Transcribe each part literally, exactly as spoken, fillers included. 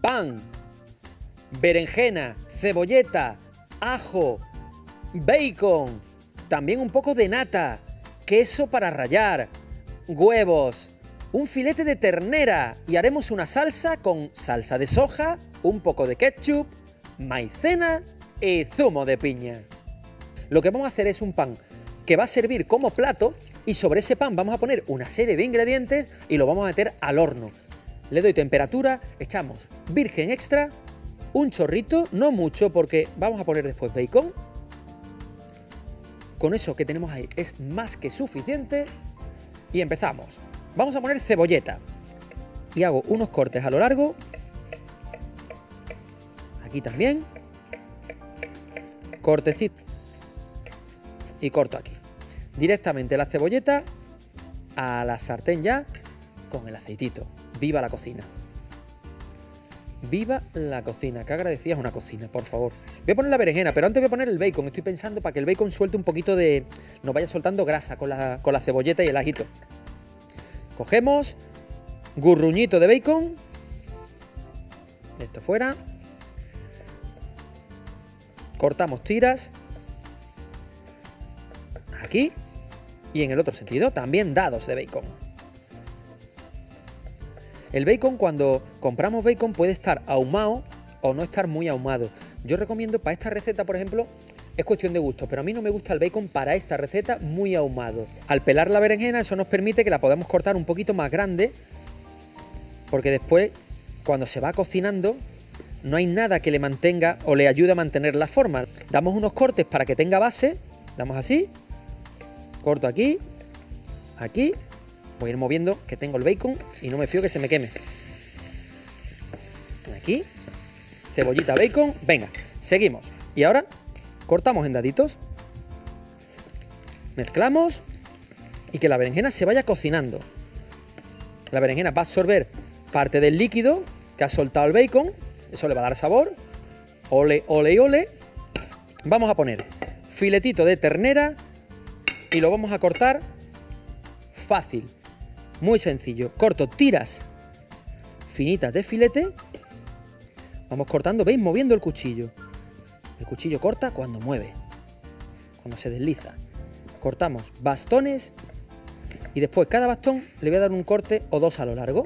pan, berenjena, cebolleta, ajo, bacon, también un poco de nata, queso para rallar, huevos, un filete de ternera y haremos una salsa con salsa de soja, un poco de ketchup, maicena y zumo de piña. Lo que vamos a hacer es un pan que va a servir como plato y sobre ese pan vamos a poner una serie de ingredientes y lo vamos a meter al horno. Le doy temperatura, echamos virgen extra, un chorrito, no mucho porque vamos a poner después bacon. Con eso que tenemos ahí es más que suficiente y empezamos. Vamos a poner cebolleta y hago unos cortes a lo largo. Aquí también. Cortecito. Y corto aquí. Directamente la cebolleta a la sartén ya con el aceitito. ¡Viva la cocina! ¡Viva la cocina! ¡Qué agradecida es una cocina, por favor! Voy a poner la berenjena, pero antes voy a poner el bacon. Estoy pensando para que el bacon suelte un poquito de... nos vaya soltando grasa con la, con la cebolleta y el ajito. Cogemos gurruñito de bacon. Esto fuera. Cortamos tiras. Aquí. Y en el otro sentido también dados de bacon. El bacon, cuando compramos bacon, puede estar ahumado o no estar muy ahumado. Yo recomiendo para esta receta, por ejemplo, es cuestión de gusto, pero a mí no me gusta el bacon para esta receta muy ahumado. Al pelar la berenjena, eso nos permite que la podamos cortar un poquito más grande, porque después, cuando se va cocinando, no hay nada que le mantenga o le ayude a mantener la forma. Damos unos cortes para que tenga base, damos así, corto aquí, aquí. Voy a ir moviendo que tengo el bacon y no me fío que se me queme. Aquí, cebollita, bacon, venga, seguimos. Y ahora cortamos en daditos, mezclamos y que la berenjena se vaya cocinando. La berenjena va a absorber parte del líquido que ha soltado el bacon, eso le va a dar sabor. Ole, ole, ole. Vamos a poner filetito de ternera y lo vamos a cortar fácil. Muy sencillo, corto tiras finitas de filete, vamos cortando, ¿veis? Moviendo el cuchillo. El cuchillo corta cuando mueve, cuando se desliza. Cortamos bastones y después cada bastón le voy a dar un corte o dos a lo largo.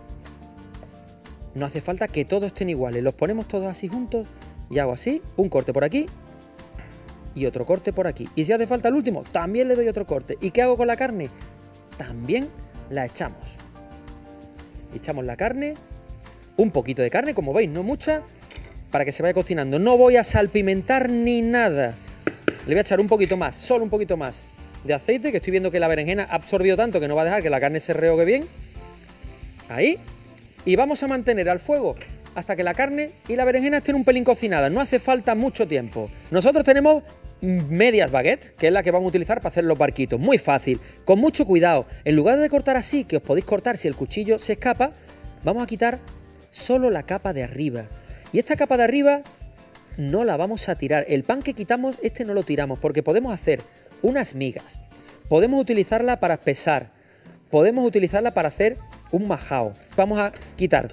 No hace falta que todos estén iguales, los ponemos todos así juntos y hago así, un corte por aquí y otro corte por aquí. Y si hace falta el último, también le doy otro corte. ¿Y qué hago con la carne? También la echamos. Echamos la carne, un poquito de carne, como veis, no mucha, para que se vaya cocinando. No voy a salpimentar ni nada. Le voy a echar un poquito más, solo un poquito más de aceite, que estoy viendo que la berenjena ha absorbido tanto que no va a dejar que la carne se rehogue bien. Ahí. Y vamos a mantener al fuego hasta que la carne y la berenjena estén un pelín cocinadas. No hace falta mucho tiempo. Nosotros tenemos medias baguettes, que es la que vamos a utilizar para hacer los barquitos. Muy fácil, con mucho cuidado. En lugar de cortar así, que os podéis cortar si el cuchillo se escapa, vamos a quitar solo la capa de arriba. Y esta capa de arriba no la vamos a tirar. El pan que quitamos, este no lo tiramos, porque podemos hacer unas migas. Podemos utilizarla para espesar. Podemos utilizarla para hacer un majao. Vamos a quitar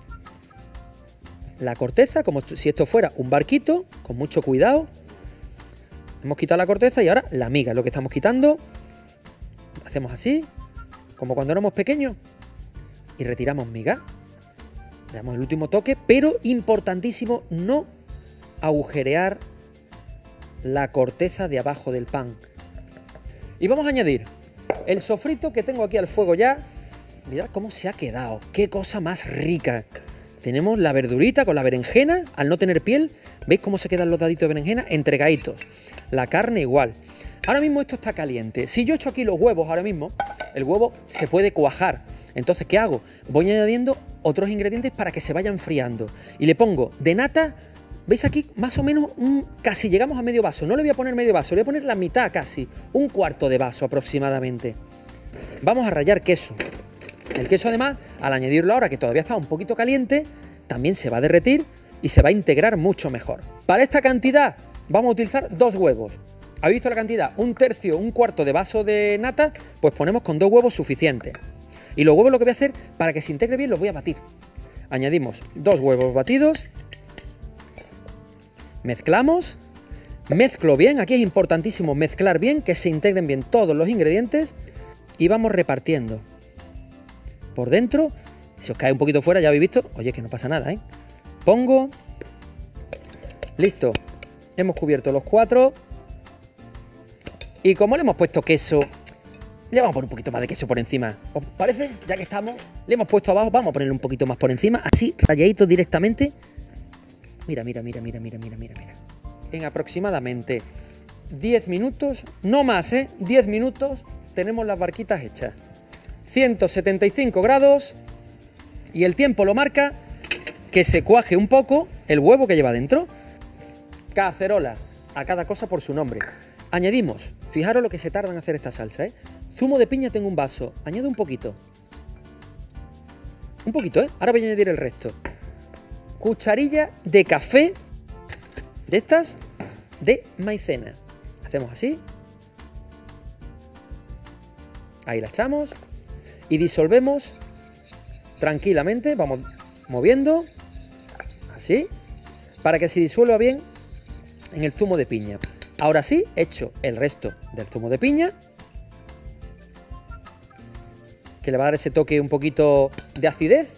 la corteza, como si esto fuera un barquito, con mucho cuidado. Hemos quitado la corteza y ahora la miga es lo que estamos quitando. Hacemos así, como cuando éramos pequeños, y retiramos miga. Le damos el último toque, pero importantísimo, no agujerear la corteza de abajo del pan. Y vamos a añadir el sofrito que tengo aquí al fuego ya. Mirad cómo se ha quedado, qué cosa más rica. Tenemos la verdurita con la berenjena, al no tener piel. ¿Veis cómo se quedan los daditos de berenjena? Entregaditos. La carne igual. Ahora mismo esto está caliente. Si yo echo aquí los huevos ahora mismo, el huevo se puede cuajar. Entonces, ¿qué hago? Voy añadiendo otros ingredientes para que se vaya enfriando. Y le pongo de nata, ¿veis aquí? Más o menos un, casi llegamos a medio vaso. No le voy a poner medio vaso, le voy a poner la mitad casi. Un cuarto de vaso aproximadamente. Vamos a rallar queso. El queso además, al añadirlo ahora que todavía está un poquito caliente, también se va a derretir y se va a integrar mucho mejor. Para esta cantidad vamos a utilizar dos huevos. ¿Habéis visto la cantidad? Un tercio, un cuarto de vaso de nata, pues ponemos con dos huevos suficientes. Y los huevos lo que voy a hacer, para que se integre bien, los voy a batir. Añadimos dos huevos batidos. Mezclamos. Mezclo bien. Aquí es importantísimo mezclar bien, que se integren bien todos los ingredientes. Y vamos repartiendo por dentro. Si os cae un poquito fuera, ya habéis visto. Oye, que no pasa nada, ¿eh? Pongo. Listo. Hemos cubierto los cuatro. Y como le hemos puesto queso, le vamos a poner un poquito más de queso por encima. ¿Os parece? Ya que estamos, le hemos puesto abajo, vamos a ponerle un poquito más por encima. Así, rayadito directamente. Mira, mira, mira, mira, mira, mira, mira. En aproximadamente diez minutos, no más, ¿eh? diez minutos, tenemos las barquitas hechas. ciento setenta y cinco grados. Y el tiempo lo marca que se cuaje un poco el huevo que lleva dentro. Cacerola, a cada cosa por su nombre. Añadimos, fijaros lo que se tarda en hacer esta salsa, ¿eh? Zumo de piña, tengo un vaso, añado un poquito. Un poquito, ¿eh? Ahora voy a añadir el resto. Cucharilla de café, de estas, de maicena. Hacemos así. Ahí la echamos. Y disolvemos tranquilamente, vamos moviendo, así, para que se disuelva bien en el zumo de piña. Ahora sí, echo el resto del zumo de piña, que le va a dar ese toque un poquito de acidez.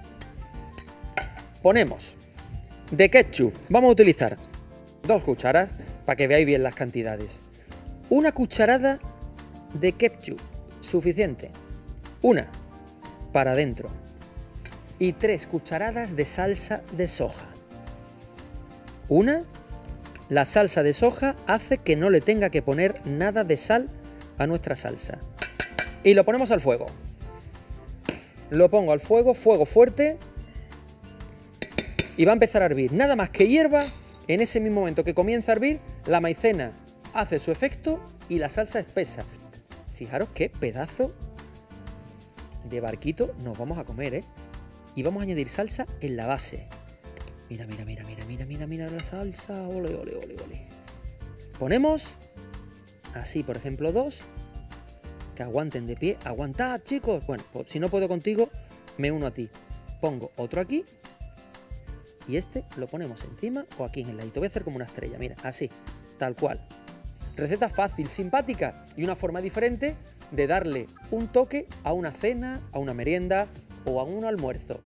Ponemos de ketchup, vamos a utilizar dos cucharas para que veáis bien las cantidades. Una cucharada de ketchup, suficiente. Una para adentro. Y tres cucharadas de salsa de soja. Una. La salsa de soja hace que no le tenga que poner nada de sal a nuestra salsa. Y lo ponemos al fuego. Lo pongo al fuego, fuego fuerte. Y va a empezar a hervir. Nada más que hierva, en ese mismo momento que comienza a hervir, la maicena hace su efecto y la salsa espesa. Fijaros qué pedazo de barquito nos vamos a comer, ¿eh? Y vamos a añadir salsa en la base. Mira, mira, mira, mira, mira, mira, mira la salsa. Ole, ole, ole, ole. Ponemos así, por ejemplo, dos. Que aguanten de pie. Aguantad, chicos. Bueno, pues si no puedo contigo, me uno a ti. Pongo otro aquí. Y este lo ponemos encima o aquí en el ladito. Voy a hacer como una estrella, mira, así, tal cual. Receta fácil, simpática y una forma diferente de darle un toque a una cena, a una merienda o a un almuerzo.